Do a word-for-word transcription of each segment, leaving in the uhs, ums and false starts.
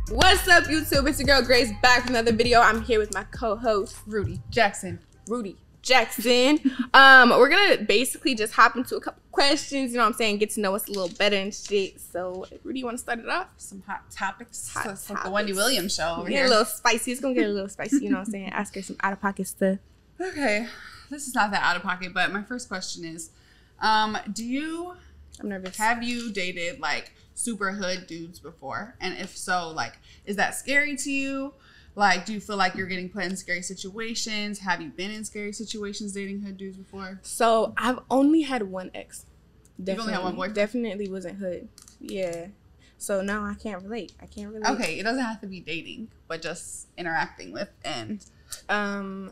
What's up, YouTube? It's your girl Grace back with another video. I'm here with my co-host Rudy Jackson. Rudy Jackson. um, we're gonna basically just hop into a couple questions. You know what I'm saying? Get to know us a little better and shit. So, Rudy, you want to start it off? Some hot topics. Hot so it's like topics. the Wendy Williams show over Get here. a little spicy. It's gonna get a little spicy. You know what I'm saying? Ask her some out of pocket stuff. Okay, this is not that out of pocket, but my first question is, um, do you I'm nervous. have you dated like super hood dudes before? And if so, like, is that scary to you? Like, do you feel like you're getting put in scary situations? Have you been in scary situations dating hood dudes before? So I've only had one ex. You've only had one boyfriend? Definitely wasn't hood. Yeah. So no, I can't relate. I can't relate. Okay, it doesn't have to be dating, but just interacting with and Um,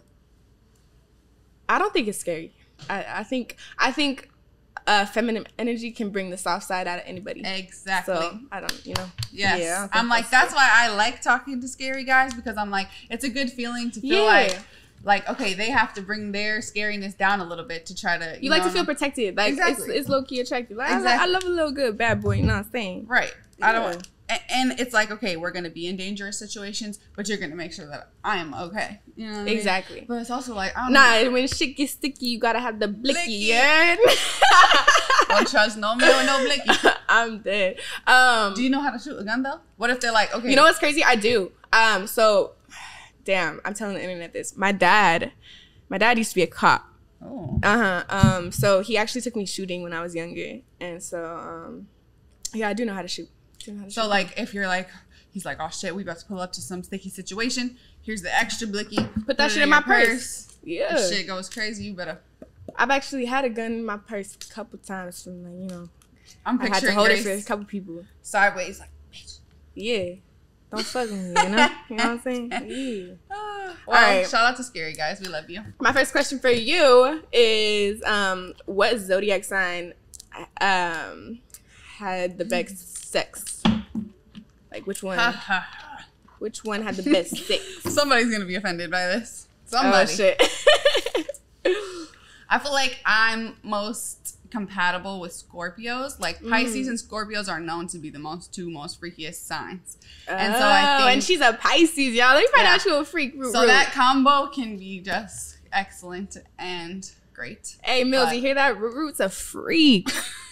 I don't think it's scary. I, I think I think uh, feminine energy can bring the soft side out of anybody. exactly. So I don't, you know. Yes. Yeah, I don't think I'm like, that's that's why I like talking to scary guys, because I'm like, it's a good feeling to feel Yeah. like, like, okay, they have to bring their scariness down a little bit to try to, you, You like know, to feel protected. Like Exactly. it's it's low key attractive. Like, I, like, Exactly. I love a little good bad boy. You know what I'm saying? right. I don't, Yeah. and, and it's like, okay, we're going to be in dangerous situations, but you're going to make sure that I am okay. You know what I mean? Exactly. But it's also like, I don't know. Nah, when shit gets sticky, you gotta have the blicky. Blicky. Yeah. Don't trust no man with no blicky. I'm dead. Um, Do you know how to shoot a gun though? What if they're like, okay. You know what's crazy? I do. Um, so, damn, I'm telling the internet this. My dad, my dad used to be a cop. Oh. Uh huh. Um, so he actually took me shooting when I was younger, and so um, yeah, I do know how to shoot. Do know how to So shoot. like, if you're like, he's like, oh shit, we about to pull up to some sticky situation. Here's the extra blicky. Put that it shit in my your purse. Yeah. If shit goes crazy, you better. I've actually had a gun in my purse a couple times from, like, you know, I'm I had to picturing hold Grace it for a couple people. sideways, like, bitch. Yeah. Don't fuck with me, you know? You know what I'm saying? Yeah. Well, right. shout out to Scary Guys. We love you. My first question for you is, um, what zodiac sign um had the best sex? Like, which one? Ha, ha, ha. Which one had the best sex? Somebody's gonna be offended by this. Somebody. Oh shit. I feel like I'm most compatible with Scorpios. Like Pisces Mm. and Scorpios are known to be the most two most freakiest signs. And And so so I think- and she's a Pisces, y'all. Let me find Yeah. out you a freak. Root, So root. that combo can be just excellent and great. Hey Mills, but- you hear that? Root Root's a freak.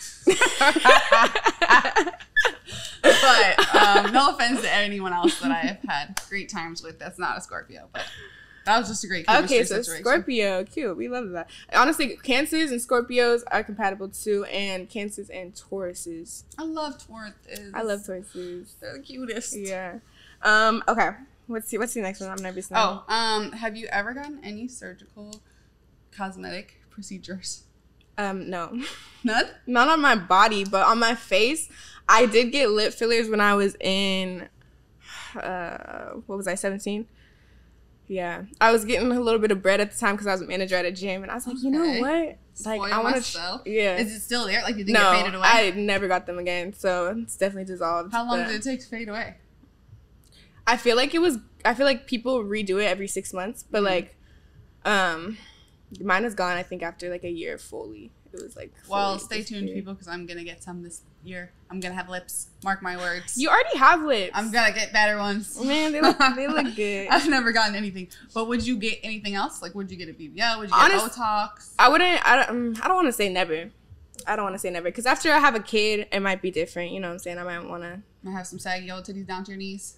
But um, no offense to anyone else that I have had great times with that's not a Scorpio, but that was just a great chemistry Okay, so situation. Scorpio, cute. We love that. Honestly, Cancers and Scorpios are compatible too, and Cancers and Tauruses. I love Tauruses. I love Tauruses. They're the cutest. Yeah. Um. Okay. What's the What's the next one? I'm nervous now. Oh, um, have you ever gotten any surgical cosmetic procedures? Um. No. None? Not on my body, but on my face. I did get lip fillers when I was in. Uh. What was I? seventeen. Yeah, I was getting a little bit of bread at the time because I was a manager at a gym, and I was like, you know Okay. what? Like, Spoil I want myself. to. Yeah. Is it still there? Like, you didn't No, get faded away? I never got them again, so it's definitely dissolved. How long but did it take to fade away? I feel like it was. I feel like people redo it every six months, but Mhm. like, um, mine is gone. I think after like a year fully. It was like. Well, fully stay tuned, disappeared. people, because I'm going to get some this year. I'm going to have lips. Mark my words. You already have lips. I'm going to get better ones. Man, they look. They look good. I've never gotten anything. But would you get anything else? Like, would you get a B B L? Would you get Honest- Botox? I wouldn't. I don't. Um, I don't want to say never. I don't want to say never because after I have a kid, it might be different. You know what I'm saying? I might want to. I have some saggy old titties down to your knees.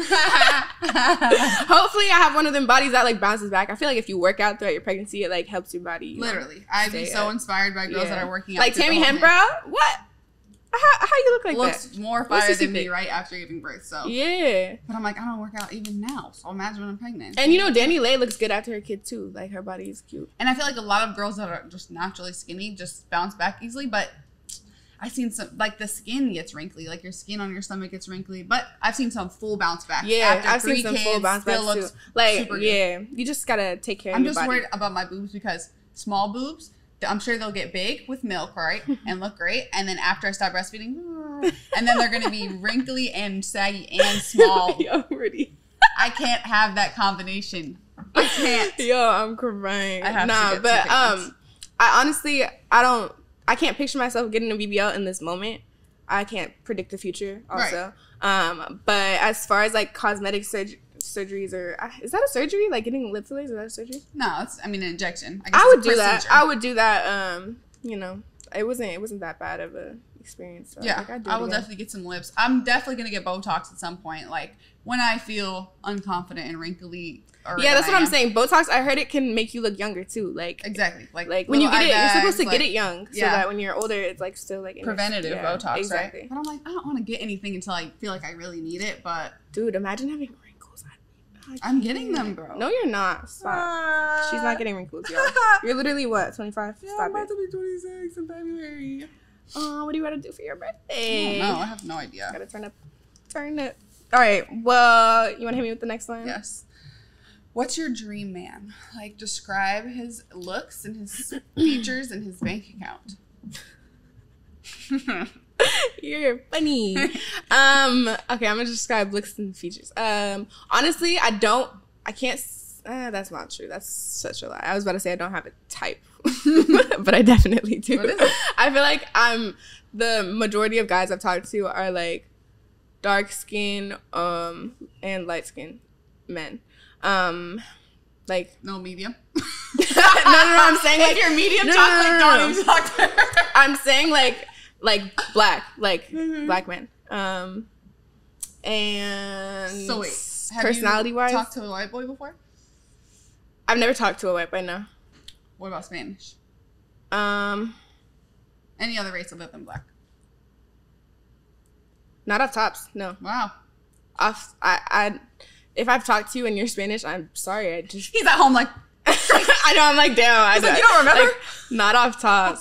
Hopefully, I have one of them bodies that like bounces back. I feel like if you work out throughout your pregnancy, it like helps your body. You know, Literally. I'd be stay so up. inspired by girls Yeah. that are working out. Like through the Tammy whole Hembrow. What? How, how you look like thing. Looks that? more What's fire the than me secret? right after giving birth. So, Yeah. but I'm like, I don't work out even now. So imagine when I'm pregnant. And you know, Danny Lay looks good after her kid too. Like her body is cute. And I feel like a lot of girls that are just naturally skinny just bounce back easily. But I've seen some, like the skin gets wrinkly, like your skin on your stomach gets wrinkly. But I've seen some full bounce back. Yeah, After I've three seen some kids, full bounce still backs too. looks Like, super good. yeah, you just gotta take care I'm of your just body. worried about my boobs because small boobs, I'm sure they'll get big with milk, right? And look great. And then after I stop breastfeeding, and then they're going to be wrinkly and saggy and small. Yo, Rudy. I can't have that combination. I can't. Yo, I'm crying. I have to nah, get but two treatments. um, I honestly, I don't, I can't picture myself getting a B B L in this moment. I can't predict the future also. Right. Um, but as far as like cosmetic surg- surgeries or uh, is that a surgery? Like getting lip fillers, is that a surgery? No, it's I mean an injection. I, guess I would it's a do procedure. that. I would do that. Um, you know, it wasn't it wasn't that bad of a experience. So yeah, like, I'd do I it will again. definitely get some lips. I'm definitely gonna get Botox at some point. Like when I feel unconfident and wrinkly. Yeah, that's what I'm saying. Botox, I heard it can make you look younger too. Like exactly, like like when you get it, bags, you're supposed to like, get it young, so yeah. that when you're older, it's like still like preventative yeah, Botox, exactly. right? But I'm like, I don't want to get anything until I feel like I really need it. But dude, imagine having wrinkles. I, I'm getting them, bro. No, you're not. Stop. Uh, She's not getting wrinkles, y'all. You're literally what, twenty-five? Yeah, Stop I'm about it. to be twenty-six in February. Oh, what do you gotta do for your birthday? I don't know. I have no idea. Gotta turn up, turn it. All right. Well, you want to hit me with the next one? Yes. What's your dream man? Like, describe his looks and his features and his bank account. You're funny. um. Okay, I'm gonna describe looks and features. Um. Honestly, I don't. I can't. Uh, that's not true. That's such a lie. I was about to say I don't have a type, but I definitely do. What is it? I feel like I'm the majority of guys I've talked to are like dark skin, um, and light skin men. Um, like no medium. no, no, no. I'm saying like if you're medium no, chocolate, no, no, don't no, even no. talk to her. I'm saying like like black, like Mm-hmm. black men. Um, and So wait, have personality you wise, talked to a white boy before? I've never talked to a white boy. No. What about Spanish? Um, Any other race other than black? not off tops. No. Wow. Off. I. I. If I've talked to you and you're Spanish, I'm sorry. I just. He's at home like. I know. I'm like, damn. I He's like, you don't remember? Like, not off tops.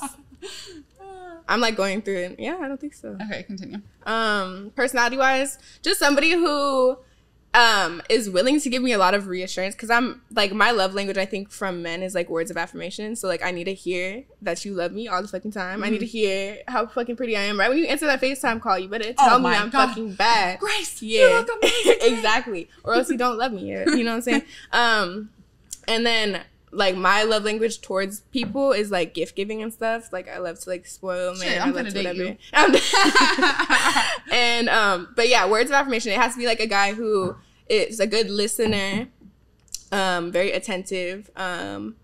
I'm like going through it. Yeah, I don't think so. Okay, continue. Um, personality wise, just somebody who um is willing to give me a lot of reassurance, because I'm like, my love language I think from men is like words of affirmation. So like I need to hear that you love me all the fucking time. Mm-hmm. I need to hear how fucking pretty I am. Right when you answer that FaceTime call, you better tell oh me I'm God. fucking bad. Grace, yeah, you look amazing. exactly. Or else you don't love me. You know what I'm saying? Um, and then like my love language towards people is like gift giving and stuff. Like I love to like spoil men. Shit, I'm I love gonna to date whatever. you. And um, but yeah, words of affirmation. It has to be like a guy who is a good listener, um, very attentive. Um,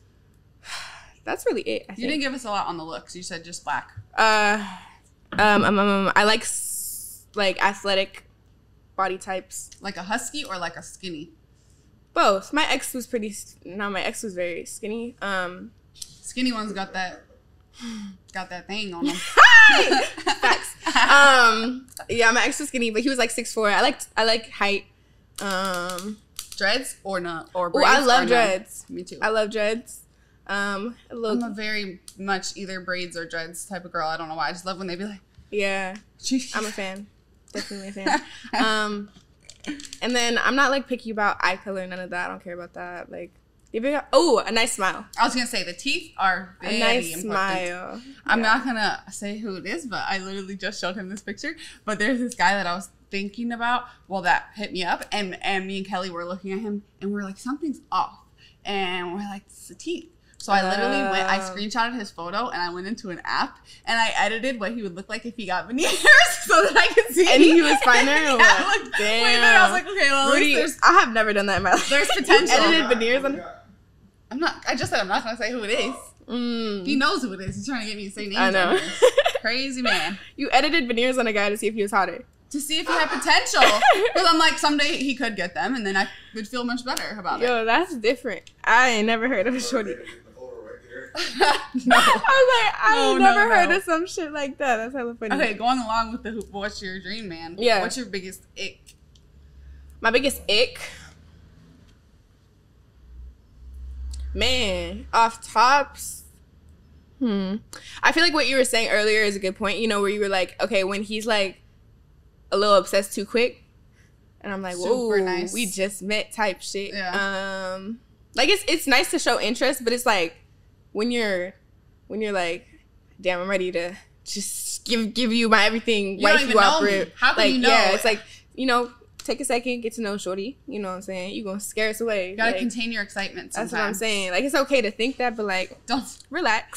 that's really it. I You think. didn't give us a lot on the looks. You said just black. Uh, um, um, um, um, I like s- like athletic body types. Like a husky or like a skinny? Both. My ex was pretty. No, my ex was very skinny. Um, Skinny ones got that. Got that thing on them. facts. Um, yeah, my ex was skinny, but he was like six foot four. I like I like height. Um, Dreads or not? Or oh, braids? I love or dreads. None? Me too. I love dreads. Um, a little, I'm a very much either braids or dreads type of girl. I don't know why. I just love when they be like, yeah, Jeez. I'm a fan. Definitely a fan. Um, and then I'm not like picky about eye color, none of that. I don't care about that. Like, if it, oh, a nice smile. I was gonna say the teeth are very A nice important. smile. I'm Yeah. not gonna say who it is, but I literally just showed him this picture. But there's this guy that I was thinking about. Well, that hit me up, and and me and Kelly were looking at him, and we we're like, something's off, and we're like, it's the teeth. So I literally went, I Oh. screenshotted his photo, and I went into an app, and I edited what he would look like if he got veneers, so that I could see. And he was finer? Or Yeah, what? like, Damn. Way better. I was like, okay, well, at Rudy, least there's I have never done that in my life. there's potential. Edited veneers on. I'm not. I just said I'm not gonna say who it is. Mm. He knows who it is. He's trying to get me to say names. I know. on this. Crazy man. You edited veneers on a guy to see if he was hotter. To see if he had potential. Because I'm like, someday he could get them, and then I would feel much better about Yo, that's different. I ain't never heard of a shorty. it. I was like, I No, ain't no, never no. heard of some shit like that. That's hella funny. Okay, going along with the who- what's your dream man? Yeah. What's your biggest ick? My biggest ick. Man, off tops. Hmm. I feel like what you were saying earlier is a good point. You know, where you were like, okay, when he's like a little obsessed too quick, and I'm like, whoa, Super nice. we just met type shit. Yeah. Um, like it's it's nice to show interest, but it's like when you're when you're like, damn, I'm ready to just give give you my everything, You don't wife even you off know me. rip. How can like, you know? Yeah, it's like, you know, take a second, get to know shorty. You know what I'm saying? You gonna scare us away. You gotta like, contain your excitement sometimes. That's what I'm saying. Like, it's okay to think that, but like, don't relax.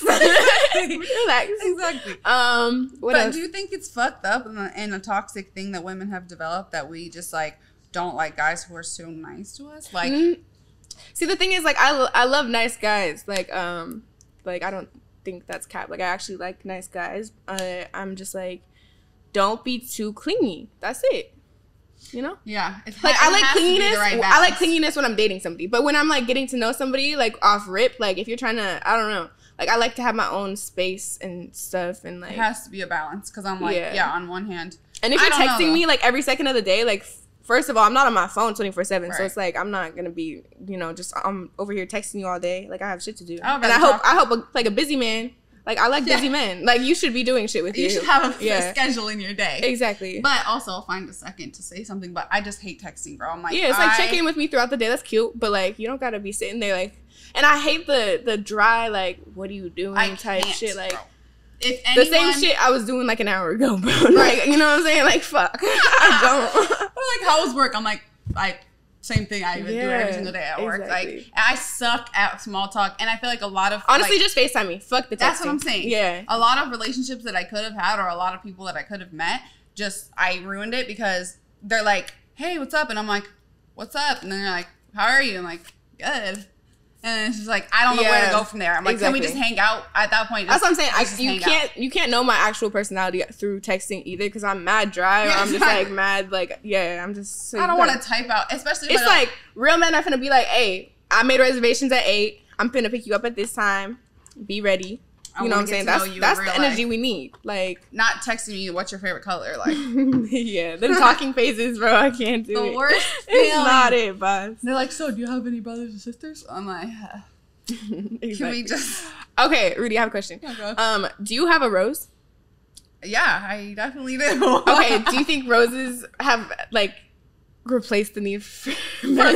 Relax. Exactly. Um, what but else? do you think it's fucked up and a, and a toxic thing that women have developed that we just like don't like guys who are so nice to us? Like, mm-hmm. See, the thing is, like, I, I love nice guys. Like, um, like I don't think that's cap. Like, I actually like nice guys. Uh, I'm just like, don't be too clingy. That's it. You know? Yeah. It like, ha- I like clinginess. right I like clinginess when I'm dating somebody. But when I'm, like, getting to know somebody, like, off rip, like, if you're trying to, I don't know. Like, I like to have my own space and stuff. And, like, it has to be a balance. Because I'm like, yeah. yeah, on one hand. And if I you're texting know, me, like, every second of the day, like, first of all, I'm not on my phone twenty-four seven. Right. So it's like, I'm not going to be, you know, just, I'm over here texting you all day. Like, I have shit to do. I and I hope, I hope, a, like, a busy man. Like, I like busy yeah. men. Like, you should be doing shit with you. You should have a, yeah. a schedule in your day. Exactly. But also, find a second to say something. But I just hate texting, bro. I'm like, yeah, it's like I... check in with me throughout the day. That's cute. But, like, you don't got to be sitting there, like, and I hate the the dry, like, what are you doing I type can't, shit. Like, bro. If anyone... the same shit I was doing, like, an hour ago, bro. Like, you know what I'm saying? Like, fuck. I don't. Or, like, how was work? I'm like, I... Same thing I even yeah, do every single day at work. Exactly. Like, I suck at small talk, and I feel like a lot of honestly, like, just FaceTime me. Fuck the texting. That's what I'm saying. Yeah, a lot of relationships that I could have had, or a lot of people that I could have met, just I ruined it because they're like, "Hey, what's up?" and I'm like, "What's up?" and then they're like, "How are you?" I'm like, "Good." And it's just like I don't know yeah, where to go from there. I'm like, exactly. Can we just hang out at that point? Just, That's what I'm saying. I, you can't out. you can't know my actual personality through texting either because I'm mad dry. Yeah, or I'm just like mad like yeah. I'm just. So I don't want to type out, especially. It's like real men are finna be like, hey, I made reservations at eight. I'm finna pick you up at this time. Be ready. You know what I'm saying? That's that's the energy life. We need. Like not texting me what's your favorite color. Like yeah, the talking phases, bro. I can't do the it. The worst. It's not it, boss. They're like, so do you have any brothers and sisters? I'm like. Uh, exactly. Can we just okay, Rudy, I have a question. Okay. Um, do you have a rose? Yeah, I definitely do. Okay, do you think roses have like replaced the need for men? For men?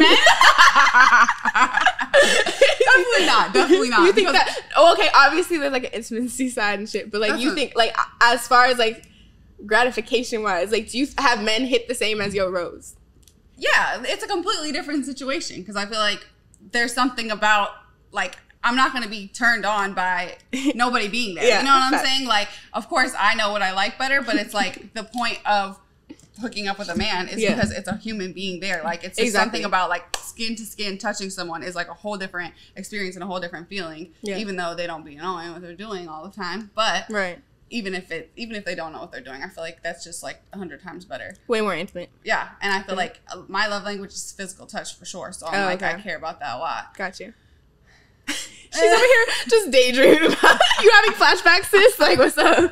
Definitely not. Definitely not. You think that? Oh, okay. Obviously, there's like an intimacy side and shit, but like, you think like as far as like gratification wise, like, do you have men hit the same as your rose? Yeah, it's a completely different situation because I feel like there's something about like I'm not going to be turned on by nobody being there. Yeah, you know what I'm fact. saying? Like, of course, I know what I like better, but it's like the point of hooking up with a man is yeah. because it's a human being there. Like, it's just exactly. something about like skin to skin touching someone is like a whole different experience and a whole different feeling, yeah. even though they don't be knowing what they're doing all the time. But right. even if it, even if they don't know what they're doing, I feel like that's just like a hundred times better. Way more intimate. Yeah, and I feel yeah. like my love language is physical touch for sure. So I'm oh, like, okay. I care about that a lot. Gotcha. She's over here just daydreaming about you having flashbacks, sis. Like, what's up?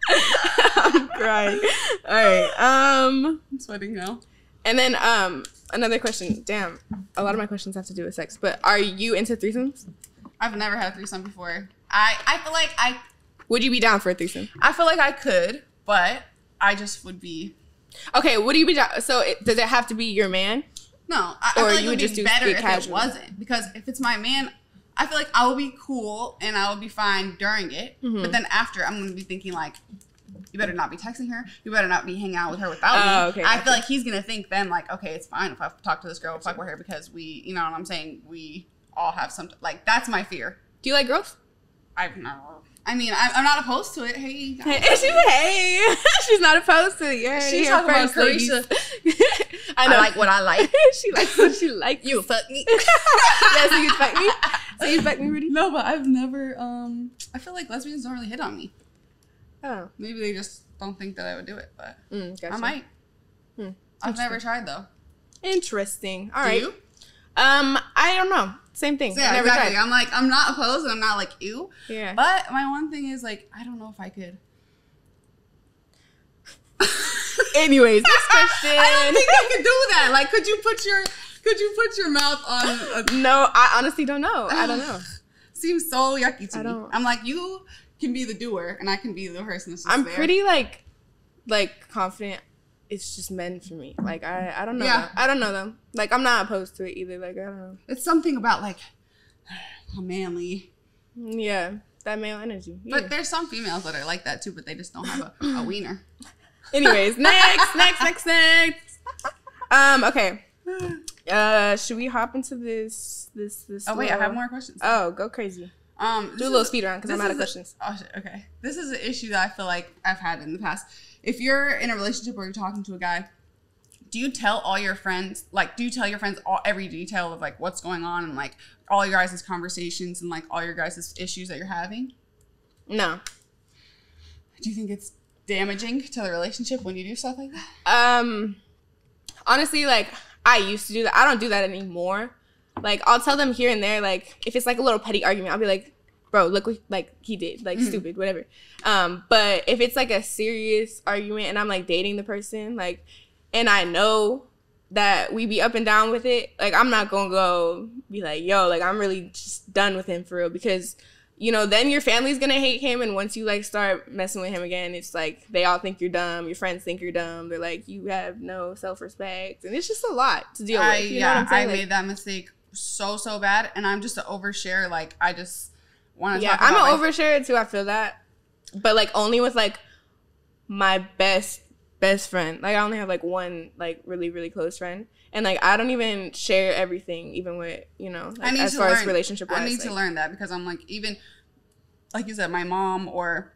I'm crying. All right. Um, I'm sweating now. And then um, another question. Damn, a lot of my questions have to do with sex. But are you into threesomes? I've never had a threesome before. I I feel like I. Would you be down for a threesome? I feel like I could, but I just would be. Okay, would you be down? So it, does it have to be your man? No, I, I feel like it would just be better if casual. It wasn't, because if it's my man, I feel like I will be cool and I will be fine during it. Mm-hmm. But then after, I'm going to be thinking like, you better not be texting her. You better not be hanging out with her without me. Oh, okay, I okay. feel like he's going to think then like, okay, it's fine if I talk to this girl, fuck with her, because we, you know what I'm saying? We all have some, like, that's my fear. Do you like girls? I've never. I mean, I'm, I'm not opposed to it. Hey, hey, she's hey, she's not opposed to it. Yeah, she's talking about Carisha. I know, I like what I like. She likes what she likes. You fuck me. Yeah, so you fuck me. So you fuck me, Rudy? No, but I've never. Um, I feel like lesbians don't really hit on me. Oh, maybe they just don't think that I would do it, but mm, gotcha. I might. Hmm. I've never tried though. Interesting. All do right. You? Um, I don't know. Same thing. So yeah, never exactly. Tried. I'm like, I'm not opposed, and I'm not like ew. Yeah. But my one thing is like, I don't know if I could. Anyways, next question. I don't think I could do that. Like, could you put your could you put your mouth on? A... No, I honestly don't know. I don't know. Seems so yucky to I me. Don't... I'm like, you can be the doer, and I can be the person that's just I'm there. pretty like, like confident. It's just men for me. Like, I, I don't know. Yeah. Them. I don't know them. Like, I'm not opposed to it either. Like, I don't know. It's something about like how manly. Yeah, that male energy. Yeah. But there's some females that are like that too, but they just don't have a, a wiener. Anyways, next, next, next, next. Um. Okay. Uh. Should we hop into this? This. This. Oh wait, little... I have more questions. Oh, go crazy. Um. Do a little speed round because I'm out of a, questions. Oh shit. Okay. This is an issue that I feel like I've had in the past. If you're in a relationship or you're talking to a guy, do you tell all your friends, like, do you tell your friends all every detail of like what's going on and like all your guys' conversations and like all your guys' issues that you're having? No. Do you think it's damaging to the relationship when you do stuff like that? Um, honestly, like, I used to do that. I don't do that anymore. Like, I'll tell them here and there, like, if it's, like, a little petty argument, I'll be like, bro, look what, like, he did. Like, mm-hmm. stupid, whatever. Um, but if it's, like, a serious argument and I'm, like, dating the person, like, and I know that we be up and down with it, like, I'm not gonna go be like, yo, like, I'm really just done with him for real because... You know, then your family's gonna hate him, and once you like start messing with him again, it's like they all think you're dumb. Your friends think you're dumb. They're like, you have no self-respect, and it's just a lot to deal I, with. You yeah, know what I'm saying? I like, made that mistake so so bad, and I'm just an overshare. Like I just want to. Yeah, talk I'm about an my- overshare too. I feel that, but like only with like my best best friend. Like I only have like one like really really close friend. And, like, I don't even share everything, even with, you know, like, I need as to far learn, as relationship-wise. I need like, to learn that because I'm, like, even, like you said, my mom or,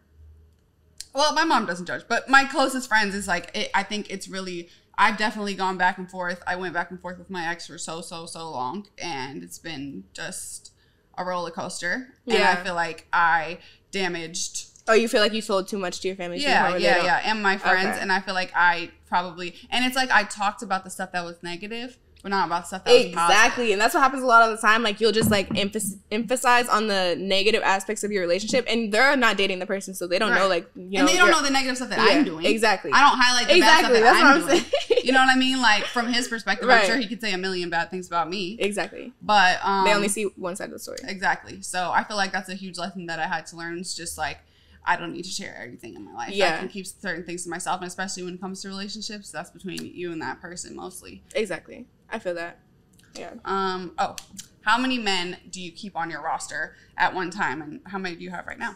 well, my mom doesn't judge, but my closest friends is, like, it, I think it's really, I've definitely gone back and forth. I went back and forth with my ex for so, so, so long, and it's been just a roller coaster. And Yeah. I feel like I damaged... Oh, you feel like you told too much to your family? Yeah, yeah, yeah. And my friends. Okay. And I feel like I probably, and it's like I talked about the stuff that was negative, but not about stuff that was positive. Exactly. And that's what happens a lot of the time. Like, you'll just, like, emph- emphasize on the negative aspects of your relationship, and they're not dating the person, so they don't Right. know, like, you know. And they don't know the negative stuff that Yeah, I'm doing. exactly. I don't highlight the Exactly, bad stuff that that's I'm what I'm doing. saying. You know what I mean? Like, from his perspective, Right. I'm sure he could say a million bad things about me. Exactly. But, um. They only see one side of the story. Exactly. So I feel like that's a huge lesson that I had to learn. It's just like, I don't need to share everything in my life. Yeah. I can keep certain things to myself, and especially when it comes to relationships, that's between you and that person mostly. Exactly. I feel that. Yeah. Um. Oh, how many men do you keep on your roster at one time, and how many do you have right now?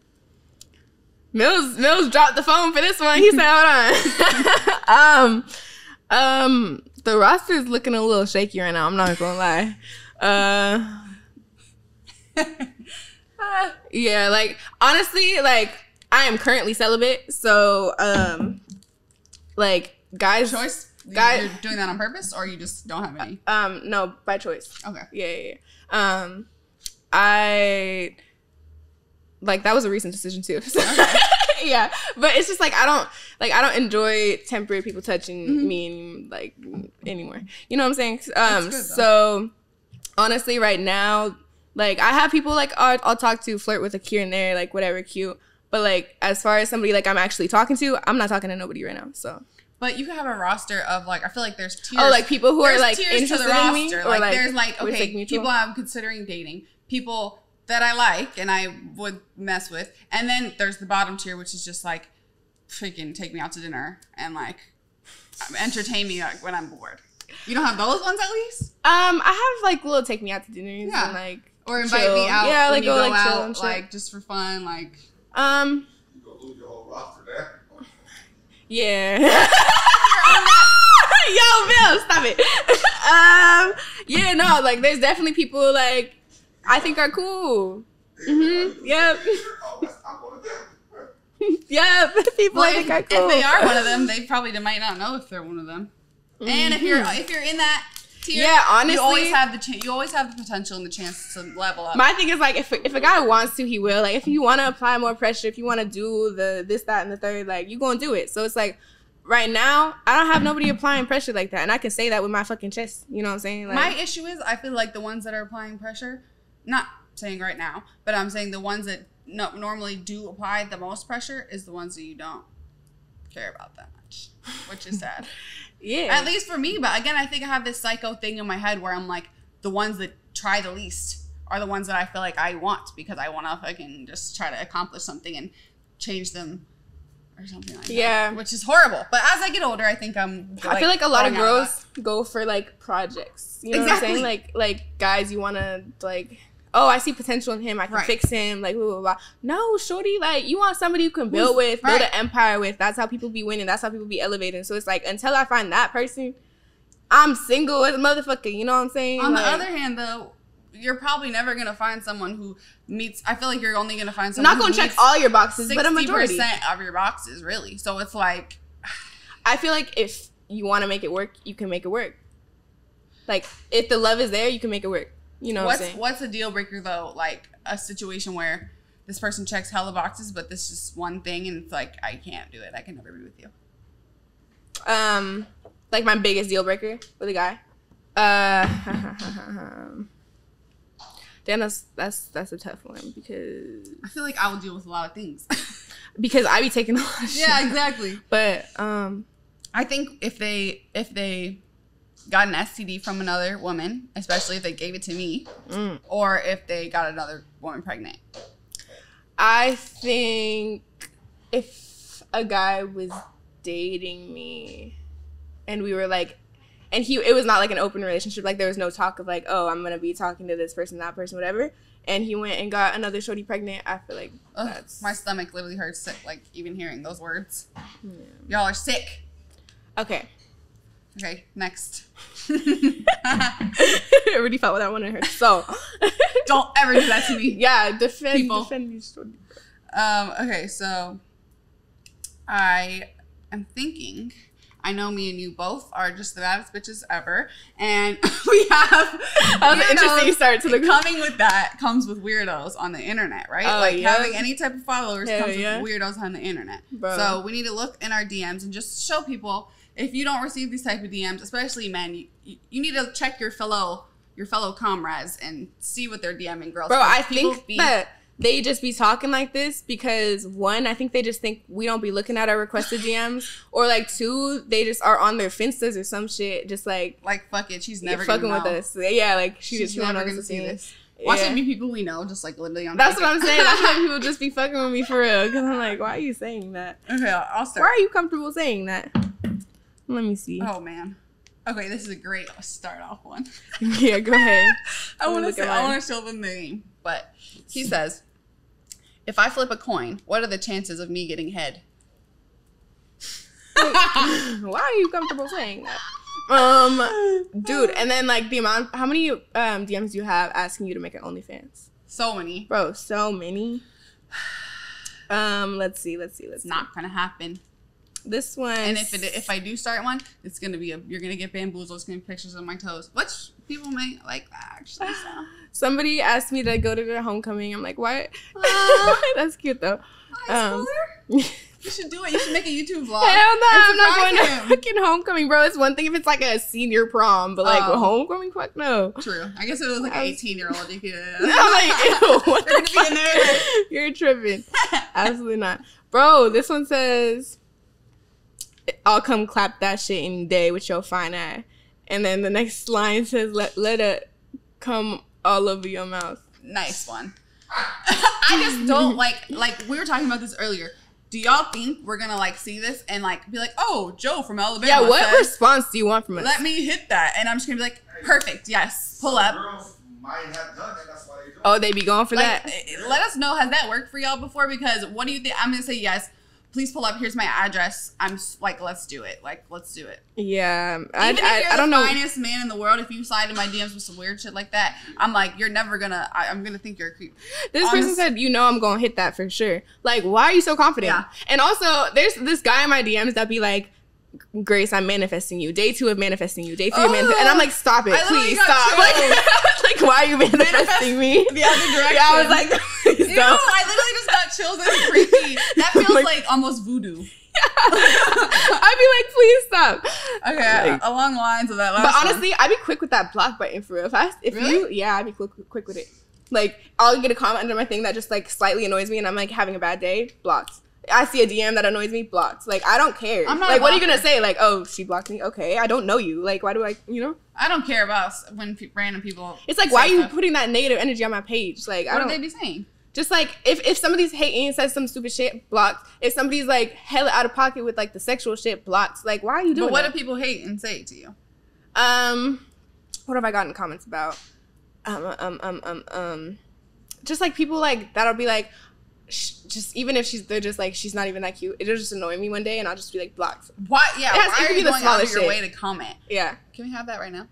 Mills Mills dropped the phone for this one. He said, "Hold on." um, um, the roster is looking a little shaky right now. I'm not gonna lie. Uh. Uh, yeah, like honestly, like I am currently celibate, so um, like guys, Choice? Guy- You're doing that on purpose, or you just don't have any? um, no, by choice. Okay. Yeah, yeah, yeah. Um, I like that was a recent decision too. So, Okay. yeah, but it's just like I don't like I don't enjoy temporary people touching Mm-hmm. me like anymore. You know what I'm saying? Um, good, though. so honestly, right now. Like, I have people, like, I'll, I'll talk to, flirt with, like, here and there, like, whatever, cute. But, like, as far as somebody, like, I'm actually talking to, I'm not talking to nobody right now, so. But you can have a roster of, like, I feel like there's tiers. Oh, like, people who there's are, like, tiers interested to the in me? roster. Or, Like, like, there's, like, where it's, okay, like, mutual? people I'm considering dating. People that I like and I would mess with. And then there's the bottom tier, which is just, like, freaking take me out to dinner and, like, entertain me, like, when I'm bored. You don't have those ones, at least? Um, I have, like, little take me out to dinners Yeah. and, like, Or invite chill. me out Yeah, when like, you go, go like, chill out, and shit. like, just for fun, like... Um, You gonna lose your whole roster there. yeah. Yo, Bill, stop it. um, yeah, no, like, there's definitely people, like, I think are cool. Mm-hmm, yep. Oh, that's, I'm one of them. Yep, people Well, I if, think are cool. if they are one of them, they probably might not know if they're one of them. And if you're if you're in that tier, Yeah, honestly- you always have the ch- you always have the potential and the chance to level up. My thing is, like, if if a guy wants to, he will. Like, if you want to apply more pressure, if you want to do the this, that, and the third, like, you gonna do it. So it's like, right now, I don't have nobody applying pressure like that, and I can say that with my fucking chest. You know what I'm saying? Like, My issue is I feel like the ones that are applying pressure, not saying right now, but I'm saying the ones that no, normally do apply the most pressure is the ones that you don't care about that much, which is sad. yeah, At least for me, but again, I think I have this psycho thing in my head where I'm like, the ones that try the least are the ones that I feel like I want because I want to fucking just try to accomplish something and change them or something like Yeah. that. Which is horrible. But as I get older, I think I'm. I feel like a lot of growing out girls go for like projects. You know Exactly. what I'm saying? Like like guys, you want to like. Oh, I see potential in him. I can Right. fix him. Like, blah, blah, blah. No, shorty, like, you want somebody you can build Who's- with, build right. an empire with. That's how people be winning. That's how people be elevating. So it's like, until I find that person, I'm single as a motherfucker. You know what I'm saying? On like, the other hand, though, you're probably never gonna find someone who meets. I feel like you're only gonna find someone. I'm not gonna who check meets all your boxes, but a sixty majority. percent of your boxes, really. So it's like, I feel like if you want to make it work, you can make it work. Like if the love is there, you can make it work. You know what's what I'm saying? what's a deal breaker though? Like a situation where this person checks hella boxes, but this is one thing, and it's like I can't do it. I can never be with you. Um, like my biggest deal breaker with a guy. Uh, damn, that's that's that's a tough one because I feel like I will deal with a lot of things. because I be taking a lot of shit. Yeah, exactly. But um, I think if they if they got an S T D from another woman, especially if they gave it to me, mm, or if they got another woman pregnant. I think if a guy was dating me and we were like, and he, it was not like an open relationship, like there was no talk of like, oh, I'm gonna be talking to this person, that person, whatever, and he went and got another shorty pregnant, I feel like Ugh, that's my stomach literally hurts sick, like even hearing those words. yeah. Y'all are sick. Okay. Okay, next. I already felt what that one hurt. So Don't ever do that to me. yeah, defend People. defend these shorty. Um, okay, so I am thinking, I know me and you both are just the baddest bitches ever, and we have That was an interesting start to the coming with that comes with weirdos on the internet, right? Oh, like yeah. having any type of followers Hell comes yeah. with weirdos on the internet. Bro. So we need to look in our D Ms and just show people, if you don't receive these type of D Ms, especially men, you, you, you need to check your fellow your fellow comrades and see what they're DMing girls. Bro, I People think be- that they just be talking like this because one, I think they just think we don't be looking at our requested D Ms, or like two, they just are on their Finstas or some shit, just like like fuck it, she's never fucking gonna with know. us. Yeah, like she She's just don't never know gonna what see to this. Yeah. Watch it be people we know, just like literally on. That's Ticket. what I'm saying. That's why people just be fucking with me for real. Because I'm like, why are you saying that? Okay, I'll I'll Why start. are you comfortable saying that? Let me see. Oh man. Okay, this is a great start off one. Yeah, go ahead. I want to Look say at I mine. want to show them the name, but he says, if I flip a coin, what are the chances of me getting head? Why are you comfortable saying that? Um, dude, and then like the amount, how many um D Ms do you have asking you to make an OnlyFans? So many. Bro, so many. Um, let's see, let's see, let's It's see. not gonna happen. This one. And if it, if I do start one, it's gonna be a you're gonna get bamboozled. It's gonna be pictures of my toes, which people may like that actually. So. Somebody asked me to go to their homecoming. I'm like, what? Aw. That's cute though. Nice, Um, brother. You should do it. You should make a YouTube vlog. Hell no, and I'm not going surprise to him. fucking homecoming, bro. It's one thing if it's like a senior prom, but like Oh. homecoming, fuck no. True. I guess if it was like an I was- eighteen year old, you could. I'm like, ew, what They're the gonna be in there. fuck? You're tripping. Absolutely not. Bro, this one says, I'll come clap that shit any day with your fine eye. And then the next line says, let, let it come all over your mouth. Nice one. I just don't like like we were talking about this earlier. Do y'all think we're gonna like see this and like be like, oh, Joe from Alabama? Yeah, what says, response do you want from us? let me hit that, and I'm just gonna be like, perfect, yes, pull up. Girls might have done it. That's why they do it. Oh, they be going for Like, that? eh, let us know, has that worked for y'all before? Because what do you think? I'm gonna say yes. Please pull up. Here's my address. I'm s- like, let's do it. Like, let's do it. Yeah. I, Even I, if you're I don't the know. finest man in the world, if you slide in my D Ms with some weird shit like that, I'm like, you're never gonna. I, I'm gonna think you're a creep. This person Honest- said, you know I'm going to hit that for sure. Like, why are you so confident? Yeah. And also, there's this guy in my D Ms that be like, Grace, I'm manifesting you. Day two of manifesting you. Day three of manifesting. And I'm like, stop it. I literally Please got stop. Like, like, why are you manifesting me? The other direction. Yeah, I was like, please Ew, don't. I literally just got chills. That's creepy. That feels Like- like, almost voodoo. I'd be like, please stop. Okay, Like- along the lines of that last But one. honestly, I'd be quick with that block button for real. If I, if Really? you, yeah, I'd be quick, quick with it. Like, I'll get a comment under my thing that just like slightly annoys me, and I'm like having a bad day, blocked. I see a D M that annoys me, blocked. Like, I don't care. I'm not like, a what are you blocker. gonna say? Like, oh, she blocked me. Okay, I don't know you. Like, why do I, you know? I don't care about s- when pe- random people. It's like, say why are you stuff. putting that negative energy on my page? Like, I What don't. would they be saying? Just like if, if somebody's hating and says some stupid shit, blocked. If somebody's like hella out of pocket with like the sexual shit, blocked. Like, why are you doing But what that? do people hate and say to you? Um, what have I gotten comments about? Um, um, um, um, um, just like people like that'll be like, sh- just even if she's they're just like she's not even that cute, it'll just annoy me one day, and I'll just be like blocked. What? Yeah. It has- Why it are could you be the going out of smallest your shit. way to comment? Yeah. Can we have that right now?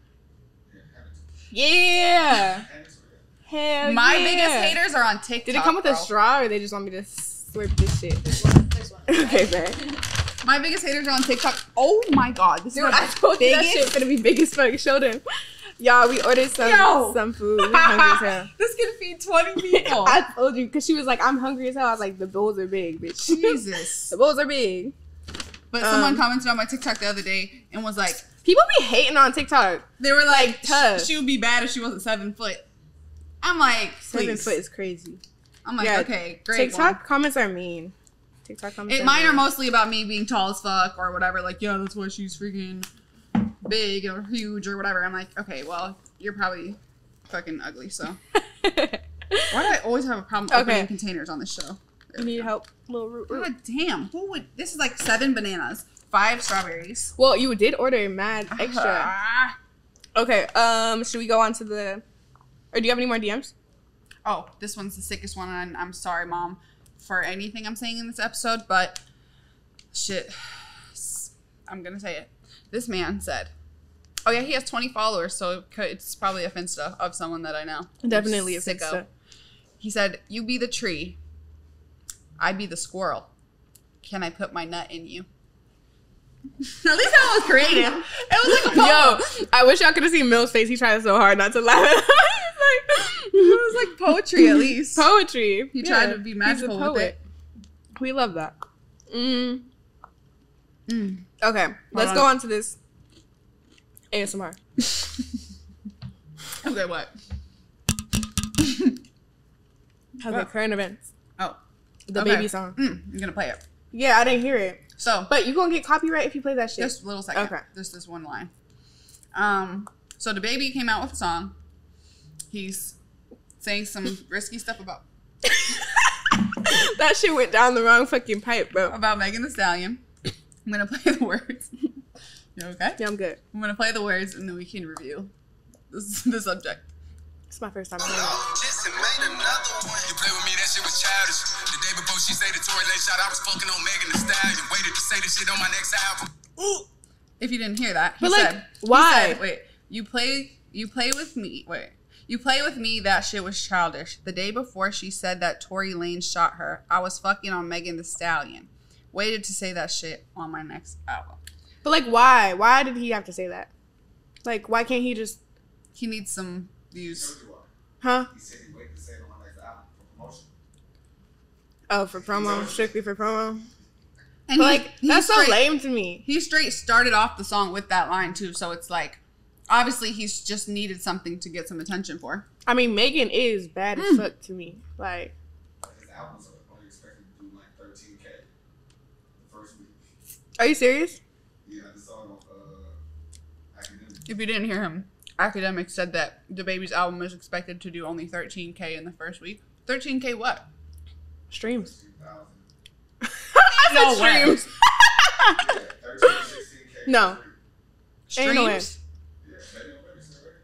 Yeah. Hell My yeah. biggest haters are on TikTok. Did it come with bro. a straw, or they just want me to slurp this shit? This one. This one. Okay, man. My biggest haters are on TikTok. Oh my god, this Dude, is I told you that biggest- shit's gonna be big as fuck. Show them. Y'all, we ordered some Yo. some food. We're hungry as hell. This can feed twenty people. I told you, because she was like, I'm hungry as hell. I was like, the bowls are big, bitch. Jesus. The bowls are big. But Um, someone commented on my TikTok the other day and was like, People be hating on TikTok. they were like, tough. she would be bad if she wasn't seven foot. I'm like, Seven please. foot is crazy. I'm like, Yeah, okay, great. TikTok one. comments are mean. TikTok comments It, are mine mean. are mostly about me being tall as fuck or whatever. Like, yeah, that's why she's freaking big or huge or whatever. I'm like, okay, well, you're probably fucking ugly. So why do I always have a problem Okay. opening containers on this show? You need help? Little root, root. God damn, who would? This is like seven bananas, five strawberries. Well, you did order mad extra. Ah. Okay, um, should we go on to the... Or do you have any more D Ms? Oh, this one's the sickest one, and I'm sorry, Mom, for anything I'm saying in this episode, but shit, I'm gonna say it. This man said, oh yeah, he has twenty followers, so it could- it's probably a Finsta of someone that I know. Definitely a Sicko. Finsta. He said, you be the tree, I be the squirrel. Can I put my nut in you? At least that was creative. It was like a poem. Yo, I wish y'all could have seen Mill's face. He tried so hard not to laugh. It was like poetry at least. Poetry. He tried to be magical He's a with poet. We love that. Mm. Mm. Okay, let's on. go on to this A S M R. Okay, what? Okay, What? current events. Oh. The Okay. baby song. Mm, I'm gonna play it. Yeah, I didn't hear it. So, But you gonna get copyright if you play that shit. just a little second. Okay. Just this one line. Um, so the baby came out with a song. He's saying some risky stuff about That shit went down the wrong fucking pipe, bro. about Megan Thee Stallion. I'm gonna play the words. You okay? Yeah, I'm good. I'm gonna play the words and then we can review this, the subject. It's my first time hearing it. Just made another one. You play with me, that shit was childish. The day before she say the Tory Lane shot, I was fucking on Megan Thee Stallion. Waited to say this shit on my next album. Ooh. If you didn't hear that, he But, like, said, he why? said, wait, you play, you play with me. Wait, you play with me. That shit was childish. The day before she said that Tory Lane shot her, I was fucking on Megan Thee Stallion. Waited to say that shit on my next album. But like, why? Why did he have to say that? Like, why can't he just? He needs some views. Huh? He said he waited to say it on my next album for promotion. Oh, for promo, strictly for promo. And But he- like, he that's so straight- lame to me. He straight started off the song with that line too, so it's like, obviously he's just needed something to get some attention for. I mean, Megan is bad as Mm. fuck to me. Like, His albums are only expected to do like thirteen K the first week. are you serious? Yeah, the song of uh, Academic. If you didn't hear him, Academic said that the baby's album is expected to do only thirteen K in the first week. thirteen K what? Streams. two thousand. I No said way. streams. Yeah, thirteen to sixteen K. No. Streams? Ain't no way. Yeah, maybe on Baby Star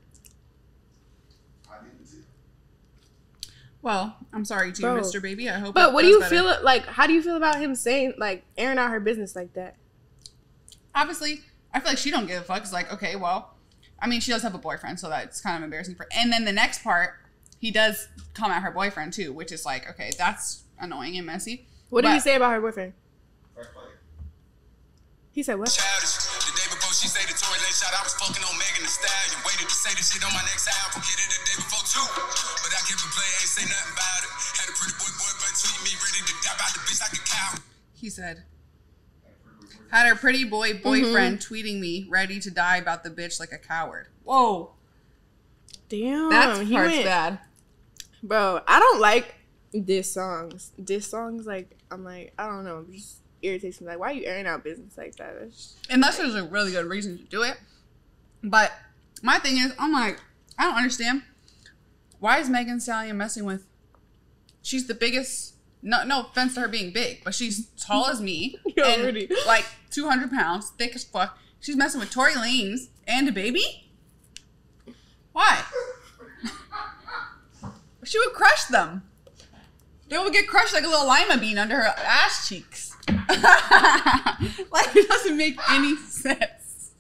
I didn't see. Well, I'm sorry to you, Bro. Mister Baby. I hope. But it what do does you better. feel like? How do you feel about him saying like airing out her business like that? Obviously, I feel like she don't give a fuck. It's like, okay, well, I mean, she does have a boyfriend, so that's kind of embarrassing for. And then the next part, he does come at her boyfriend too, which is like, okay, that's annoying and messy. What did he But- say about her boyfriend? First play. He said what? Childish. The day before she say the Tory Lane shot, I was fucking on Megan Thee Stallion. Waited to say this shit on my next album. Get it the day before too. But I kept it play, ain't say nothing about it. Had a pretty boy boyfriend tweet me, ready to die about the bitch like a cow. He said, had her pretty boy boyfriend tweeting me, ready to die about the bitch like a coward. Whoa, Damn, that's he part's went- bad. Bro, I don't like diss songs. Diss songs, like I'm like I don't know, it just irritates me. Like, why are you airing out business like that? That's just- Unless there's a really good reason to do it. But my thing is, I'm like, I don't understand. Why is Megan Thee Stallion messing with? She's the biggest. No, no offense to her being big, but she's tall as me Yo, and Rudy. like two hundred pounds, thick as fuck. She's messing with Tory Lanez and a baby. Why? She would crush them. They would get crushed like a little lima bean under her ass cheeks. Like, it doesn't make any sense.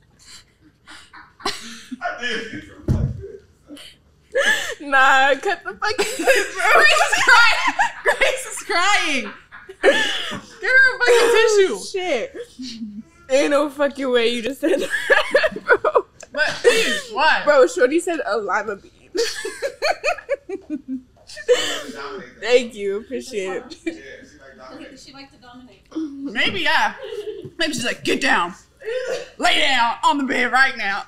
I did. Nah, cut the fucking clip, bro. Grace is crying. Grace is crying. Give her a fucking tissue. Shit. Ain't no fucking way you just said that, bro. But please, what? Bro, Shorty said a lima bean. Thank you. Appreciate it. Yeah, she like dominating. She liked to dominate. Maybe, yeah. Maybe she's like, get down. Lay down on the bed right now.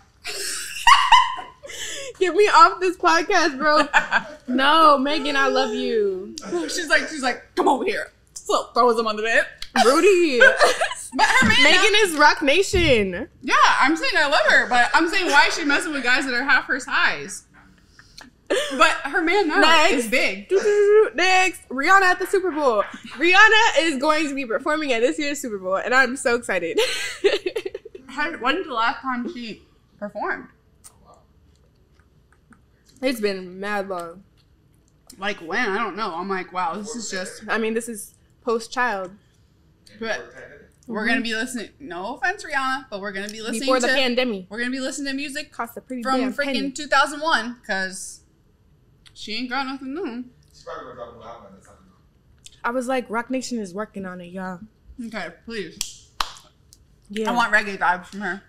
Get me off this podcast, bro. No, Megan, I love you. She's like, she's like, come over here. So throws him on the bed. Rudy. But her man, Megan is Rock Nation. yeah, I'm saying I love her, but I'm saying why is she messing with guys that are half her size? But her man now Next. is big. Next, Rihanna at the Super Bowl. Rihanna is going to be performing at this year's Super Bowl, and I'm so excited. How- When's the last time she performed? It's been mad long. Like when? I don't know. I'm like, wow, this is just. I mean, this is post-child. But we're gonna be listening. No offense, Rihanna, but we're gonna be listening Before the to. pandemic. We're gonna be listening to music Cost a pretty from damn freaking penny. two thousand one, cause she ain't got nothing new. She's probably gonna drop a new album at that time. I was like, Rock Nation is working on it, y'all. Okay, please. Yeah. I want reggae vibes from her.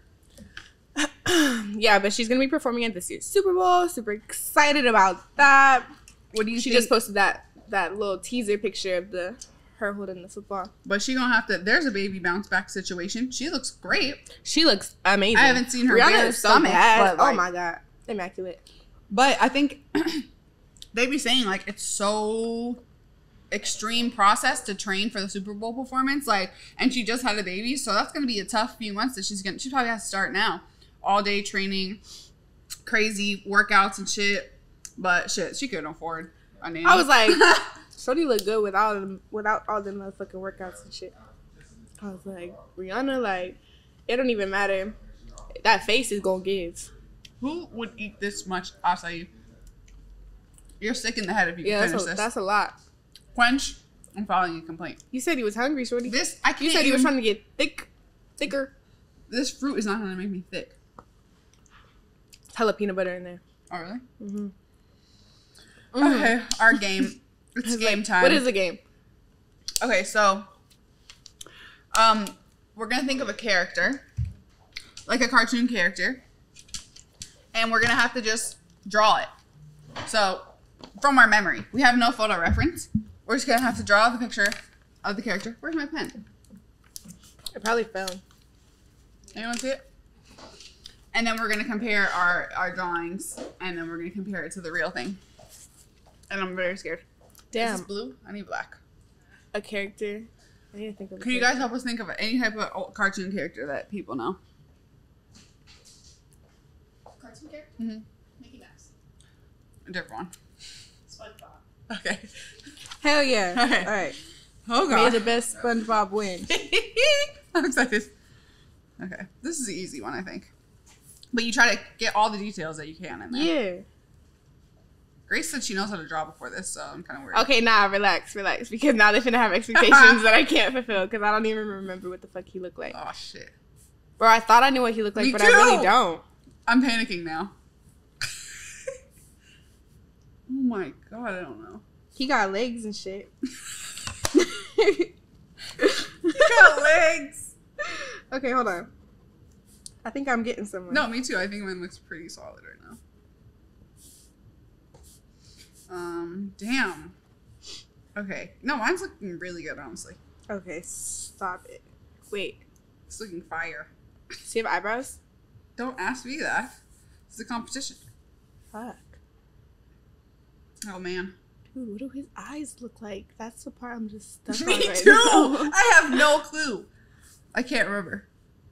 Yeah, but she's gonna be performing at this year's Super Bowl. Super excited about that. What do you She think? just posted that that little teaser picture of the her holding the football. But she gonna have to. There's a baby bounce back situation. She looks great, She looks amazing. I haven't seen her Rihanna bare is so stomach, bad. but, like- Oh my god, immaculate. but I think they be saying like it's so extreme process to train for the Super Bowl performance. Like, and she just had a baby, so that's gonna be a tough few months that she's gonna. She probably has to start now, all day training, crazy workouts and shit. But shit, she couldn't afford a nanny. I was like, Shorty look good without them, without all the motherfucking workouts and shit. I was like, Rihanna, like, it don't even matter. That face is gonna give. who would eat this much acai? You're sick in the head if you Yeah, can that's finish a, this. that's a lot. Quench, I'm filing a complaint. You said he was hungry, Shorty. This I can't. You said he was even- trying to get thick, thicker. This fruit is not gonna make me thick. Hella peanut butter in there. Oh really? Mm-hmm. Okay, our game. It's game time. What is the game? Okay, so um, we're gonna think of a character, like a cartoon character, and we're gonna have to just draw it. So from our memory, we have no photo reference. We're just gonna have to draw the picture of the character. Where's my pen? It probably fell. Anyone see it? And then we're gonna compare our our drawings, and then we're gonna compare it to the real thing. And I'm very scared. Is Damn, this blue? I need black. a character. I need to think of. a Can you character. guys help us think of any type of old cartoon character that people know? Cartoon character? Mm-hmm. Mickey Mouse. A different one. SpongeBob. Okay. Hell yeah! Okay. All right. Oh May god. the best SpongeBob win. I'm excited. Okay. This is the easy one, I think. But you try to get all the details that you can in there. Yeah. Grace said she knows how to draw before this, so I'm kind of worried. Okay, nah, relax, relax. Because now they're finna have expectations that I can't fulfill because I don't even remember what the fuck he looked like. Oh shit. Bro, I thought I knew what he looked like, Me but too. I really don't. I'm panicking now. Oh my god, I don't know. He got legs and shit. He got legs. Okay, hold on. I think I'm getting somewhere. No, me too. I think mine looks pretty solid right now. Um, damn. Okay. No, mine's looking really good, honestly. Okay, stop it. Wait. It's looking fire. Does he have eyebrows? Don't ask me that. It's a competition. Fuck. Oh man. Dude, what do his eyes look like? That's the part I'm just stuck Me on right too. now. I have no clue. I can't remember.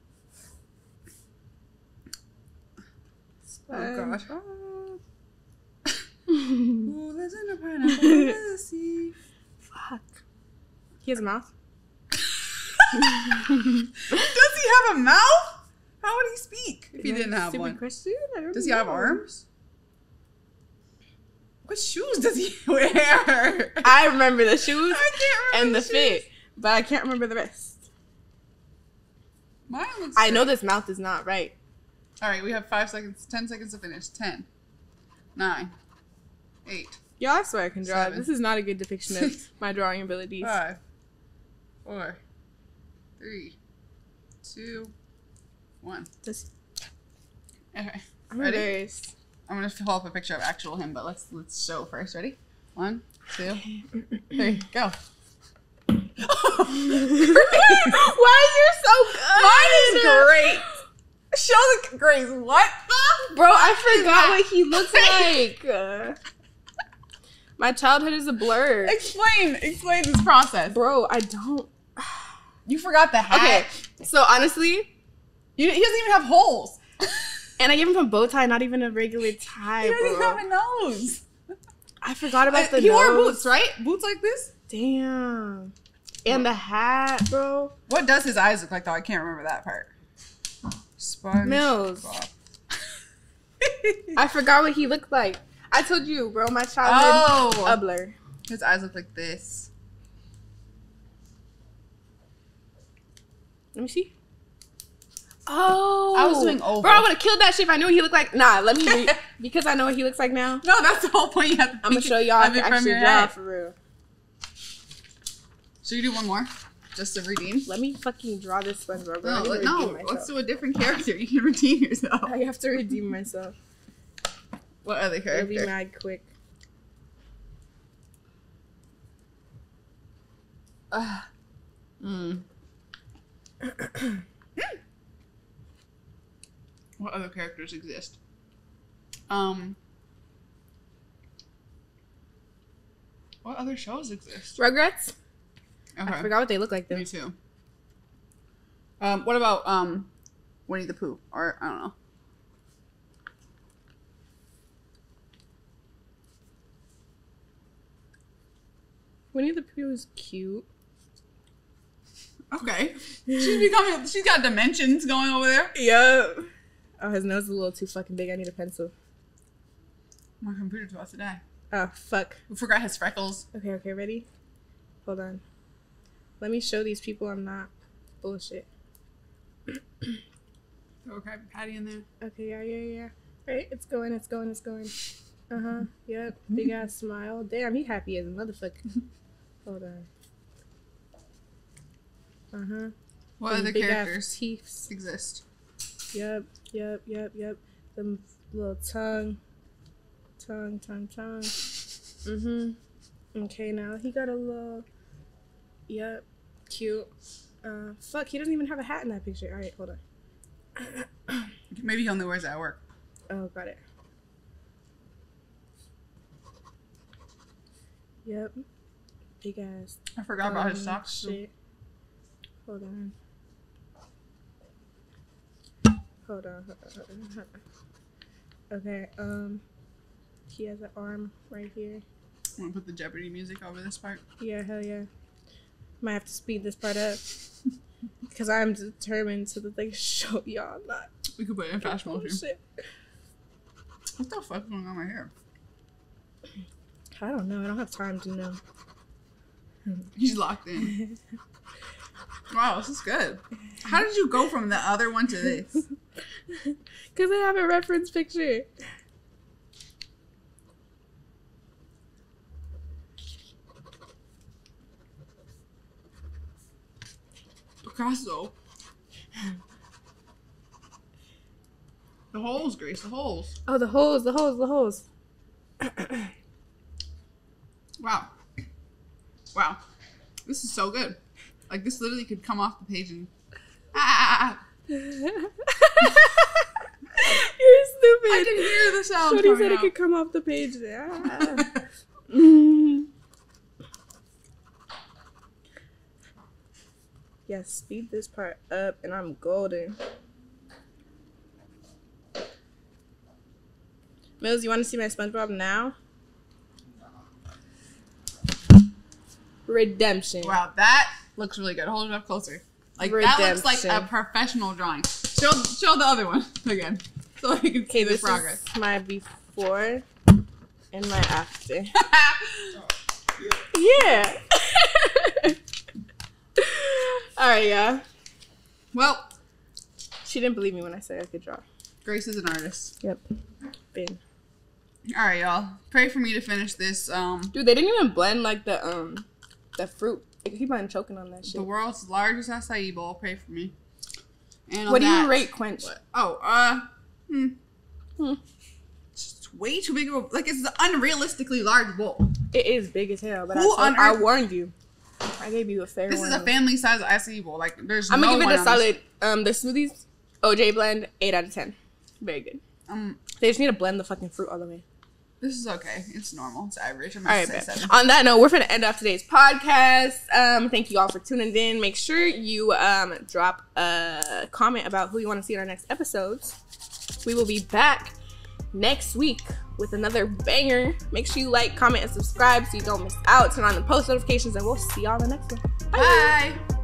Oh gosh. Who lives in a pineapple under the sea? Fuck. He has a mouth? Does he have a mouth? How would he speak if he Is that didn't a have stupid one? question? I don't Does he have know. arms? What shoes does he wear? I remember the shoes I can't remember and the shoes. fit, but I can't remember the rest. Mine looks I know good. this mouth is not right. All right, we have five seconds, ten seconds to finish. Ten, nine, eight, Y'all, I swear I can draw. Seven. This is not a good depiction of Six. my drawing abilities. five, four, three, two, one. This, Okay, I'm Ready? embarrassed. I'm gonna pull up a picture of actual him, but let's let's show first. Ready? One, two, three, go. Why is yours so good? Mine is great. Show the Grace. What? Bro, I forgot what he looks like. Uh, my childhood is a blur. Explain. Explain this process. Bro, I don't. You forgot the hat. Okay, so honestly, You, he doesn't even have holes. and I gave him a bow tie, not even a regular tie, He doesn't even have bro. a nose. I forgot about Uh, the he nose. wore boots, right? Boots like this. Damn. And the hat, bro. What does his eyes look like, though? I can't remember that part. Sponge. Mills. Bob. I forgot what he looked like. I told you, bro, my childhood Oh. a blur. His eyes look like this. Let me see. Oh. I was doing oval. Bro, I would have killed that shit if I knew what he looked like. Nah, let me re- because I know what he looks like now. No, that's the whole point. You have to I'm gonna think show y'all of if it I from actually your draw head. for real. Should you do one more? Just to redeem? Let me fucking draw this SpongeBob, bro. I No, need to let- no. redeem Let's myself. do a different character. You can redeem yourself. I have to redeem myself. What other It'll be character? mad quick. Uh, mm. What other characters exist? Um. What other shows exist? Rugrats? Okay. I forgot what they look like though. Me too. Um. What about um, Winnie the Pooh? Or I don't know. Winnie the Pooh is cute. Okay. She's becoming. She's got dimensions going over there. Yup. Oh, his nose is a little too fucking big. I need a pencil. My computer's about to die. Oh, fuck. We forgot his freckles. Okay, okay, ready? Hold on. Let me show these people I'm not bullshit. Throw a Krabby Patty in there. Okay, yeah, yeah, yeah. Right, it's going, it's going, it's going. Uh-huh, yep. Big ass smile. Damn, he happy as a motherfucker. Hold on. Uh-huh. What Them other big ass characters teeth. exist? Yep, yep, yep, yep. Them little tongue. Tongue, tongue, tongue. Mm-hmm. Okay, now he got a little... Yep. Cute. Uh, fuck, he doesn't even have a hat in that picture. Alright, hold on. Maybe he only wears it at work. Oh, got it. Yep. Big ass. I forgot about his um, socks. too. Shit. Hold on. Hold on, hold on, hold on, hold on. Okay, um, he has an arm right here. I'm gonna put the Jeopardy music over this part. Yeah, hell yeah. Might have to speed this part up. Because I'm determined to the thing show y'all not. We could put it in fast Oh, motion. shit. What the fuck is going on right here? I don't know. I don't have time to know. He's locked in. Wow, this is good. How did you go from the other one to this? Because I have a reference picture. Picasso. The holes, Grace, the holes. Oh, the holes, the holes, the holes. Wow. Wow. This is so good. Like, this literally could come off the page and... Ah! You're stupid. I can hear the sound Shorty coming said it out. could come off the page. Ah. Mm. Yeah, speed this part up and I'm golden. Mills, you want to see my SpongeBob now? Redemption. Wow, that looks really good. Hold it up closer. Like, that looks like a Redemption. professional drawing. Show show the other one again. So I can see Okay, the this progress. is my before. And my after. Yeah. All right, y'all. Well, she didn't believe me when I said I could draw. Grace is an artist. Yep. Been. All right, y'all. Pray for me to finish this. Um, Dude, they didn't even blend like the um the fruit. I keep on choking on that shit. the world's largest acai bowl. Pray for me. And on What do that, you rate Quench? What? Oh, uh, hmm. Hmm. It's way too big of a, like, it's an unrealistically large bowl. It is big as hell, but I, Who told, on I earth- warned you. I gave you a fair This is warning. a family size acai bowl. Like, there's I'm no gonna give one it a on this- solid. Um, the smoothies, O J blend, eight out of ten. Very good. Um, They just need to blend the fucking fruit all the way. this is okay. It's normal. It's average. I'm All gonna right, say bet. seven. On that note, we're gonna end off today's podcast. Um, thank you all for tuning in. Make sure you um drop a comment about who you want to see in our next episodes. We will be back next week with another banger. Make sure you like, comment, and subscribe so you don't miss out. Turn on the post notifications, and we'll see y'all in the next one. Bye.